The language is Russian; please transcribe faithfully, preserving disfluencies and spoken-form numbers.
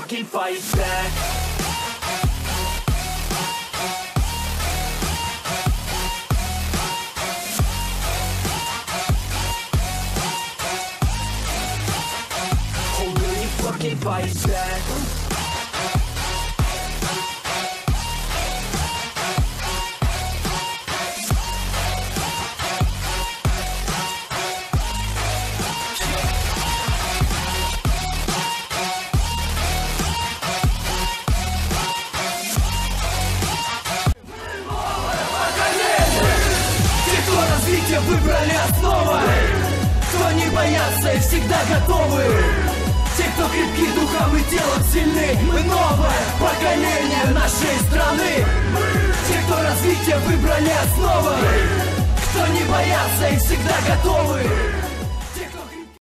fucking fight back. Oh, will you fucking fight back? Развитие выбрали основы, кто не боятся и всегда готовы. Те, кто крепки духом и телом сильны. Мы новое поколение нашей страны. Те, кто развитие выбрали основы, кто не боятся и всегда готовы.